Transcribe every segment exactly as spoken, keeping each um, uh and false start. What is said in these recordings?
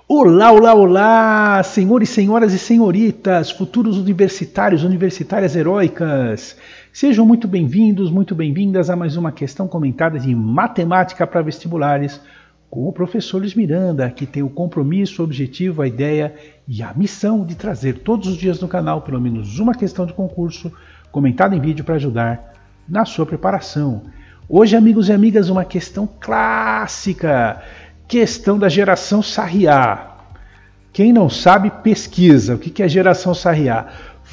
Olá, olá, olá, senhores, senhoras e senhoritas, futuros universitários, universitárias heróicas. Sejam muito bem-vindos, muito bem-vindas a mais uma questão comentada de matemática para vestibulares com o professor Luiz Miranda, que tem o compromisso, o objetivo, a ideia e a missão de trazer todos os dias no canal pelo menos uma questão de concurso comentada em vídeo para ajudar na sua preparação. Hoje, amigos e amigas, uma questão clássica. Questão da geração Sarriá. Quem não sabe, pesquisa. O que é geração Sarriá?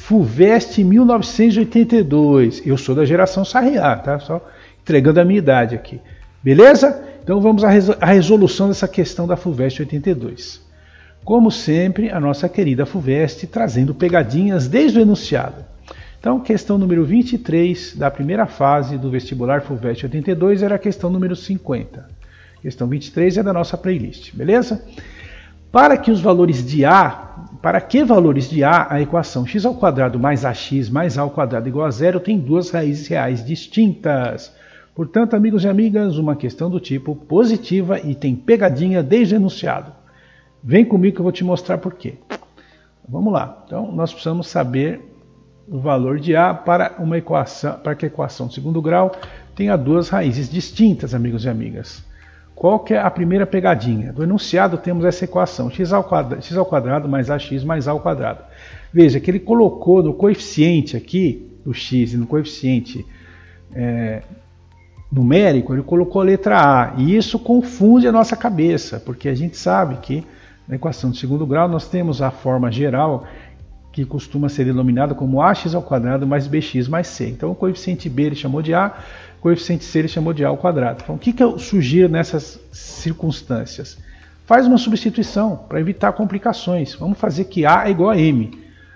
FUVEST mil novecentos e oitenta e dois. Eu sou da geração Sarriá, tá? Só entregando a minha idade aqui. Beleza? Então vamos à resolução dessa questão da FUVEST oitenta e dois. Como sempre, a nossa querida FUVEST trazendo pegadinhas desde o enunciado. Então, questão número vinte e três da primeira fase do vestibular FUVEST oitenta e dois era a questão número cinquenta. Questão vinte e três é da nossa playlist, beleza? Para que os valores de A, para que valores de A, a equação x ao quadrado mais ax mais a ao quadrado igual a zero tem duas raízes reais distintas. Portanto, amigos e amigas, uma questão do tipo positiva e tem pegadinha desde o enunciado. Vem comigo que eu vou te mostrar por quê. Vamos lá. Então, nós precisamos saber o valor de A para uma equação, para que a equação de segundo grau tenha duas raízes distintas, amigos e amigas. Qual que é a primeira pegadinha? Do enunciado temos essa equação, x ao quadrado, x ao quadrado mais ax mais a ao quadrado. Veja que ele colocou no coeficiente aqui, do x e no coeficiente é, numérico, ele colocou a letra A. E isso confunde a nossa cabeça, porque a gente sabe que na equação de segundo grau nós temos a forma geral que costuma ser denominada como ax ao quadrado mais bx mais c. Então o coeficiente b ele chamou de A, o coeficiente c ele chamou de A ao quadrado. Então o que, que eu sugiro nessas circunstâncias? Faz uma substituição para evitar complicações. Vamos fazer que A é igual a m.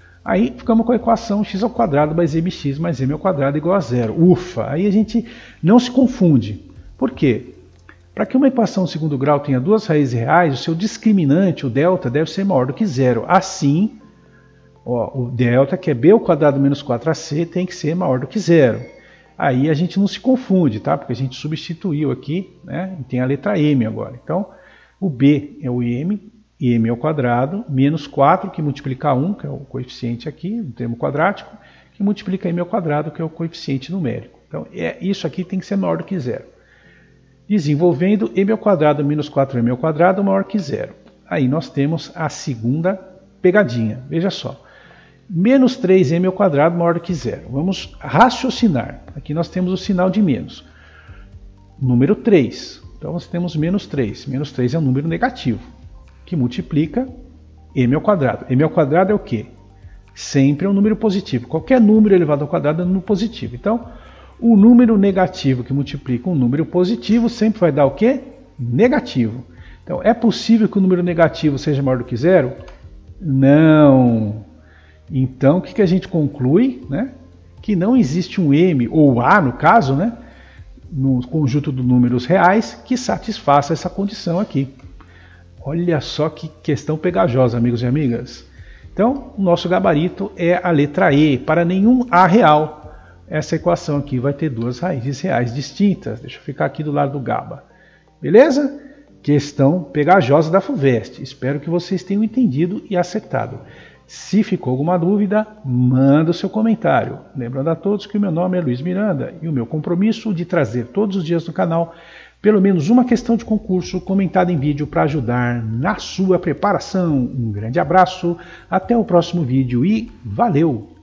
Aí ficamos com a equação x ao quadrado mais mx mais m ao quadrado igual a zero. Ufa! Aí a gente não se confunde. Por quê? Para que uma equação de segundo grau tenha duas raízes reais, o seu discriminante, o delta, deve ser maior do que zero. Assim, ó, o delta, que é b ao quadrado menos quatro a c, tem que ser maior do que zero. Aí a gente não se confunde, tá? Porque a gente substituiu aqui, né? E tem a letra m agora. Então, o b é o m, m ao quadrado, menos quatro, que multiplica um, que é o coeficiente aqui, o termo quadrático, que multiplica m ao quadrado, que é o coeficiente numérico. Então, é, isso aqui tem que ser maior do que zero. Desenvolvendo m ao quadrado menos quatro m ao quadrado maior que zero. Aí nós temos a segunda pegadinha. Veja só. Menos três m ao quadrado maior do que zero. Vamos raciocinar. Aqui nós temos o sinal de menos. Número três. Então nós temos menos três. Menos três é um número negativo, que multiplica m ao quadrado. M ao quadrado é o quê? Sempre é um número positivo. Qualquer número elevado ao quadrado é um número positivo. Então, o número negativo que multiplica um número positivo sempre vai dar o quê? Negativo. Então, é possível que o número negativo seja maior do que zero? Não. Então, o que, que a gente conclui? Né? Que não existe um m, ou a no caso, né? No conjunto de números reais, que satisfaça essa condição aqui. Olha só que questão pegajosa, amigos e amigas. Então, o nosso gabarito é a letra E, para nenhum A real. Essa equação aqui vai ter duas raízes reais distintas. Deixa eu ficar aqui do lado do GABA. Beleza? Questão pegajosa da FUVEST. Espero que vocês tenham entendido e acertado. Se ficou alguma dúvida, manda o seu comentário. Lembrando a todos que o meu nome é Luiz Miranda e o meu compromisso de trazer todos os dias no canal pelo menos uma questão de concurso comentada em vídeo para ajudar na sua preparação. Um grande abraço, até o próximo vídeo e valeu!